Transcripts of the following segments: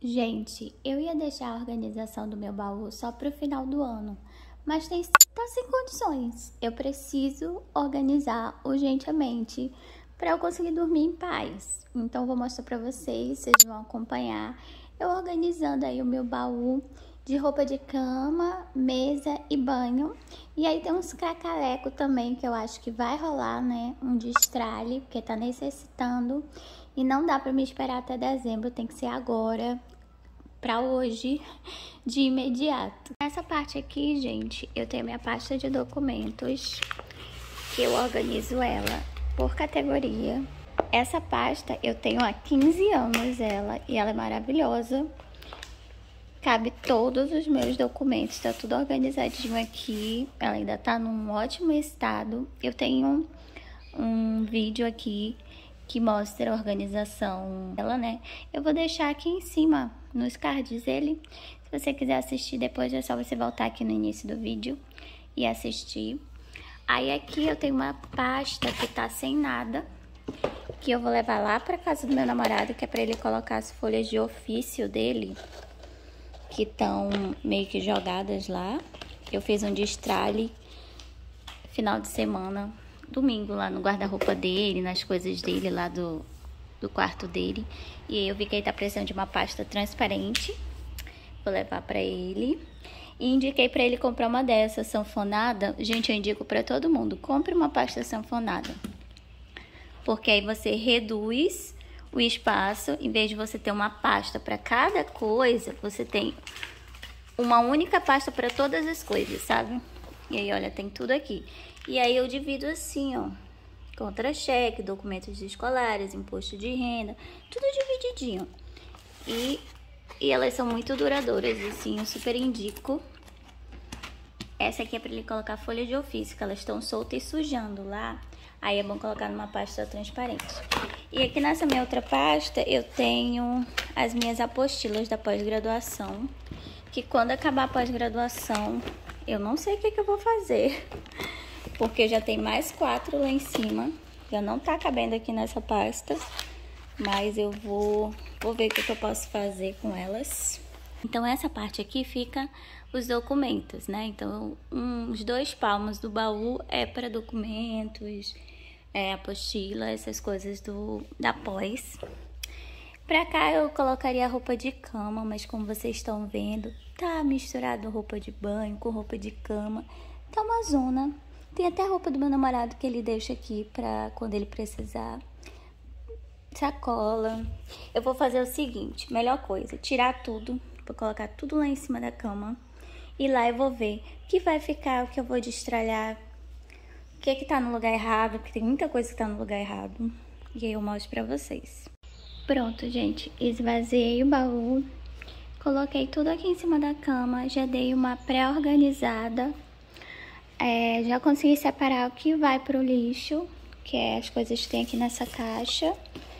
Gente, eu ia deixar a organização do meu baú só para o final do ano, mas tá sem condições. Eu preciso organizar urgentemente para eu conseguir dormir em paz. Então, vou mostrar para vocês vão acompanhar eu organizando aí o meu baú de roupa de cama, mesa e banho. E aí tem uns cracaleco também que eu acho que vai rolar, né? Um destralhe, porque tá necessitando. E não dá para me esperar até dezembro, tem que ser agora, para hoje, de imediato. Nessa parte aqui, gente, eu tenho minha pasta de documentos, que eu organizo ela por categoria. Essa pasta eu tenho há 15 anos ela, e ela é maravilhosa. Cabe todos os meus documentos, tá tudo organizadinho aqui. Ela ainda tá num ótimo estado. Eu tenho um vídeo aqui que mostra a organização dela, né? Eu vou deixar aqui em cima, nos cards dele. Se você quiser assistir depois, é só você voltar aqui no início do vídeo e assistir. Aí aqui eu tenho uma pasta que tá sem nada, que eu vou levar lá pra casa do meu namorado, que é pra ele colocar as folhas de ofício dele, que estão meio que jogadas lá. Eu fiz um destralhe final de semana, domingo, lá no guarda-roupa dele, nas coisas dele lá do quarto dele. E aí eu vi que ele tá precisando de uma pasta transparente. Vou levar pra ele. E indiquei pra ele comprar uma dessa, sanfonada. Gente, eu indico pra todo mundo, compre uma pasta sanfonada. Porque aí você reduz o espaço, em vez de você ter uma pasta para cada coisa, você tem uma única pasta para todas as coisas, sabe? E aí, olha, tem tudo aqui. E aí eu divido assim, ó, contra-cheque, documentos escolares, imposto de renda, tudo divididinho. E elas são muito duradouras, assim, eu super indico. Essa aqui é para ele colocar folha de ofício, que elas estão soltas e sujando lá. Aí é bom colocar numa pasta transparente. E aqui nessa minha outra pasta eu tenho as minhas apostilas da pós-graduação. Que quando acabar a pós-graduação, eu não sei o que eu vou fazer. Porque já tem mais 4 lá em cima. Já não tá cabendo aqui nessa pasta. Mas eu vou ver o que eu posso fazer com elas. Então essa parte aqui fica os documentos, né? Então uns 2 palmos do baú é para documentos, apostila, essas coisas da pós. Pra cá eu colocaria a roupa de cama, mas como vocês estão vendo, tá misturado roupa de banho com roupa de cama. Tá uma zona. Tem até a roupa do meu namorado que ele deixa aqui pra quando ele precisar. Sacola. Eu vou fazer o seguinte, melhor coisa, tirar tudo. Vou colocar tudo lá em cima da cama. E lá eu vou ver o que vai ficar, o que eu vou destralhar, o que tá no lugar errado, porque tem muita coisa que tá no lugar errado. E aí eu mostro pra vocês. Pronto, gente. Esvaziei o baú. Coloquei tudo aqui em cima da cama. Já dei uma pré-organizada. Já consegui separar o que vai pro lixo, que é as coisas que tem aqui nessa caixa.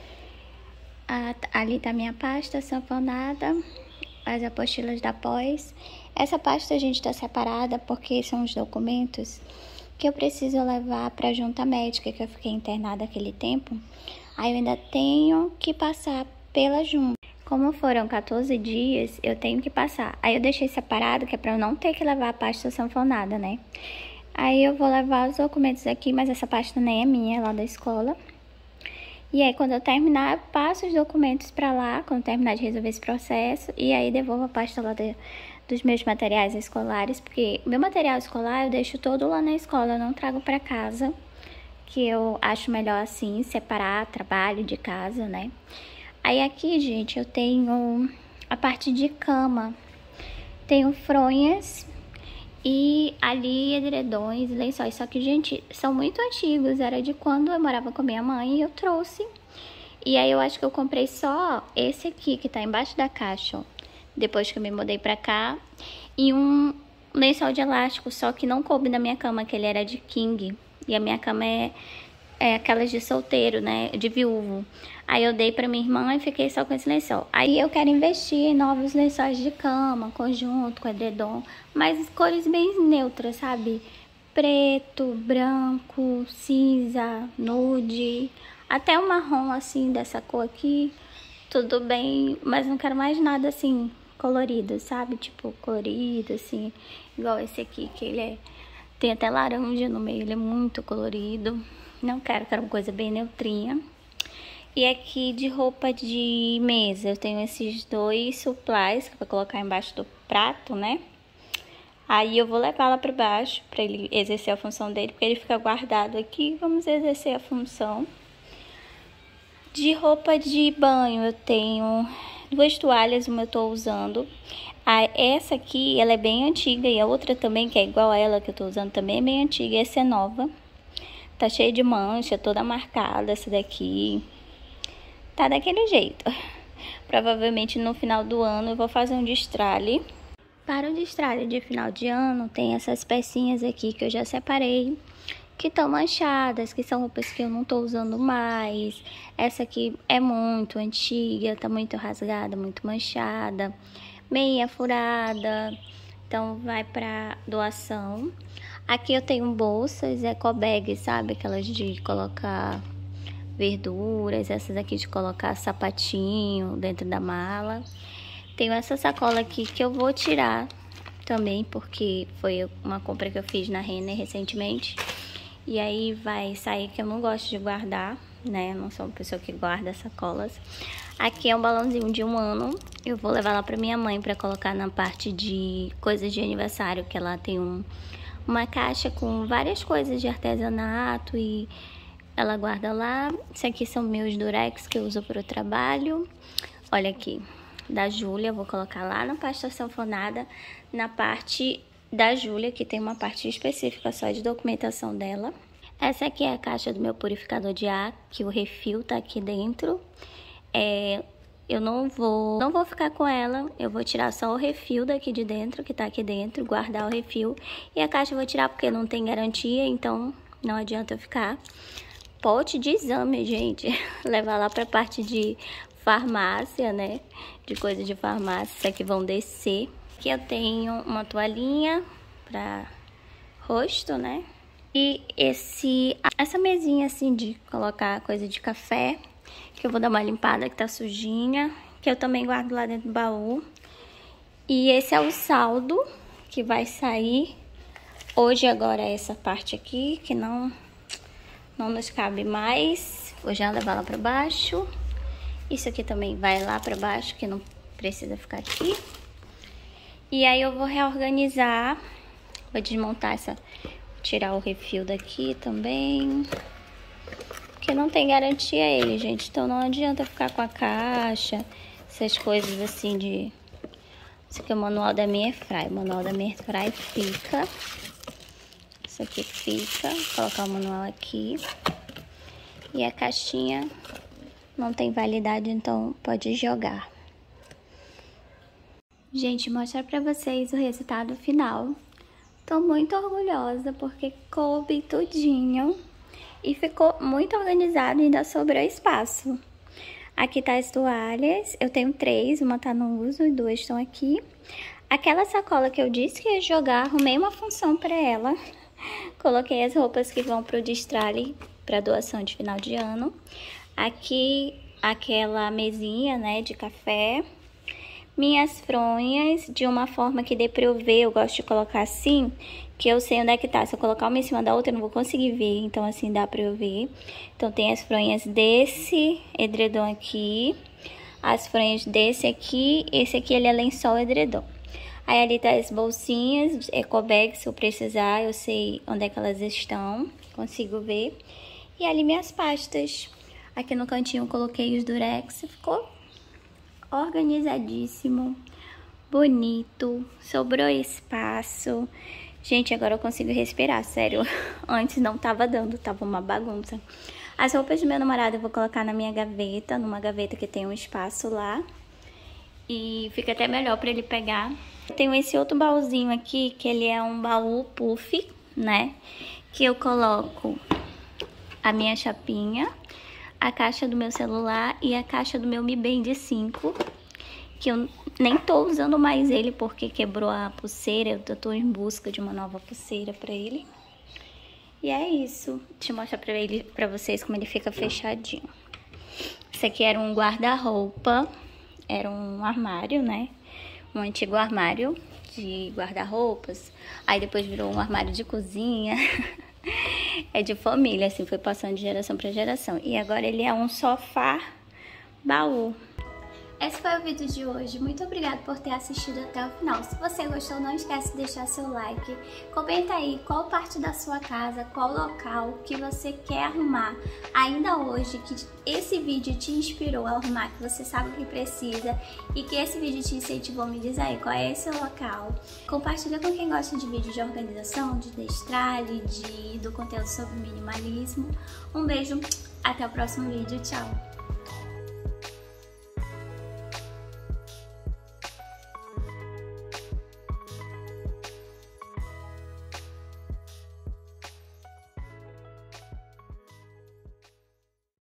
Ali tá minha pasta sanfonada, as apostilas da pós. Essa pasta a gente tá separada porque são os documentos que eu preciso levar pra junta médica, que eu fiquei internada aquele tempo. Aí eu ainda tenho que passar pela junta. Como foram 14 dias, eu tenho que passar. Aí eu deixei separado, que é pra eu não ter que levar a pasta sanfonada, né? Aí eu vou levar os documentos aqui, mas essa pasta nem é minha, é lá da escola. E aí, quando eu terminar, eu passo os documentos pra lá, quando terminar de resolver esse processo. E aí, devolvo a pasta lá dos meus materiais escolares, porque o meu material escolar eu deixo todo lá na escola, eu não trago pra casa, que eu acho melhor assim, separar trabalho de casa, né? Aí aqui, gente, eu tenho a parte de cama. Tenho fronhas e ali edredões, lençóis, só que, gente, são muito antigos, era de quando eu morava com minha mãe e eu trouxe. E aí eu acho que eu comprei só esse aqui, que tá embaixo da caixa, ó, depois que eu me mudei pra cá. E um lençol de elástico, só que não coube na minha cama, que ele era de king. E a minha cama é aquelas de solteiro, né, de viúvo. Aí eu dei pra minha irmã e fiquei só com esse lençol. Aí eu quero investir em novos lençóis de cama, conjunto, com edredom, mas cores bem neutras, sabe? Preto, branco, cinza, nude, até um marrom assim dessa cor aqui. tudo bem, mas não quero mais nada assim colorido, sabe? Tipo, colorido, assim, igual esse aqui, que tem até laranja no meio, ele é muito colorido. Não quero uma coisa bem neutrinha. E aqui de roupa de mesa, eu tenho esses dois supplies que eu vou colocar embaixo do prato, né? Aí eu vou levar lá para baixo para ele exercer a função dele, porque ele fica guardado aqui. Vamos exercer a função. De roupa de banho, eu tenho duas toalhas, uma eu tô usando. Essa aqui, ela é bem antiga, e a outra também, que é igual a ela que eu tô usando, também é bem antiga. Essa é nova. Tá cheia de mancha, toda marcada, essa daqui. Tá daquele jeito. Provavelmente no final do ano eu vou fazer um destralhe. Para o destralhe de final de ano, tem essas pecinhas aqui que eu já separei, que estão manchadas, que são roupas que eu não tô usando mais. Essa aqui é muito antiga, tá muito rasgada, muito manchada, meia furada, então vai para doação. Aqui eu tenho bolsas ecobag, sabe? Aquelas de colocar verduras, essas aqui de colocar sapatinho dentro da mala. Tenho essa sacola aqui que eu vou tirar também, porque foi uma compra que eu fiz na Renner recentemente. E aí vai sair, que eu não gosto de guardar, né? Eu não sou uma pessoa que guarda sacolas. Aqui é um balãozinho de 1 ano. Eu vou levar lá pra minha mãe pra colocar na parte de coisas de aniversário, que ela tem uma caixa com várias coisas de artesanato e ela guarda lá. Isso aqui são meus durex que eu uso pro trabalho. Olha aqui, da Júlia, vou colocar lá na pasta sanfonada, na parte da Júlia, que tem uma parte específica só de documentação dela. Essa aqui é a caixa do meu purificador de ar, que o refil tá aqui dentro. Eu não vou ficar com ela, eu vou tirar só o refil daqui de dentro, que tá aqui dentro, guardar o refil. E a caixa eu vou tirar porque não tem garantia, então não adianta eu ficar. Pote de exame, gente, levar lá pra parte de farmácia, né, de coisa de farmácia, isso aqui vão descer. Aqui eu tenho uma toalhinha pra rosto, né, e essa mesinha assim de colocar coisa de café, que eu vou dar uma limpada que tá sujinha, que eu também guardo lá dentro do baú. E esse é o saldo que vai sair hoje. Agora essa parte aqui, que não nos cabe mais, vou já levar lá pra baixo. Isso aqui também vai lá pra baixo, que não precisa ficar aqui. E aí eu vou reorganizar, vou desmontar tirar o refil daqui também, porque não tem garantia ele, gente. Então não adianta ficar com a caixa, essas coisas assim de... Esse aqui é o manual da minha airfryer. O manual da minha airfryer fica. Isso aqui fica. Vou colocar o manual aqui. E a caixinha não tem validade, então pode jogar. Gente, mostrar pra vocês o resultado final. Tô muito orgulhosa porque coube tudinho. E ficou muito organizado e ainda sobrou espaço. Aqui tá as toalhas, eu tenho 3, uma tá no uso e 2 estão aqui. Aquela sacola que eu disse que ia jogar, arrumei uma função pra ela. Coloquei as roupas que vão pro destralhe, pra doação de final de ano. Aqui, aquela mesinha, né, de café. Minhas fronhas, de uma forma que dê pra eu ver, eu gosto de colocar assim, que eu sei onde é que tá. Se eu colocar uma em cima da outra, eu não vou conseguir ver, então assim dá pra eu ver. Então tem as fronhas desse edredom aqui, as fronhas desse aqui, esse aqui ele é lençol edredom. Aí ali tá as bolsinhas, ecobag, se eu precisar, eu sei onde é que elas estão, consigo ver. E ali minhas pastas. Aqui no cantinho eu coloquei os durex, ficou organizadíssimo, bonito, sobrou espaço. Gente, agora eu consigo respirar, sério. Antes não tava dando, tava uma bagunça. As roupas do meu namorado eu vou colocar na minha gaveta, numa gaveta que tem um espaço lá. E fica até melhor pra ele pegar. Eu tenho esse outro baúzinho aqui, que ele é um baú puff, né? Que eu coloco a minha chapinha, a caixa do meu celular e a caixa do meu Mi Band 5, que eu nem tô usando mais ele porque quebrou a pulseira. Eu tô em busca de uma nova pulseira pra ele. E é isso. Deixa eu mostrar pra vocês como ele fica fechadinho. Esse aqui era um guarda-roupa, era um armário, né? Um antigo armário de guarda-roupas. Aí depois virou um armário de cozinha. É de família, assim, foi passando de geração para geração. E agora ele é um sofá baú. Esse foi o vídeo de hoje. Muito obrigada por ter assistido até o final. Se você gostou, não esquece de deixar seu like. Comenta aí qual parte da sua casa, qual local que você quer arrumar ainda hoje, que esse vídeo te inspirou a arrumar, que você sabe o que precisa e que esse vídeo te incentivou. Me diz aí qual é esse seu local. Compartilha com quem gosta de vídeo de organização, de destralhe, do conteúdo sobre minimalismo. Um beijo, até o próximo vídeo. Tchau!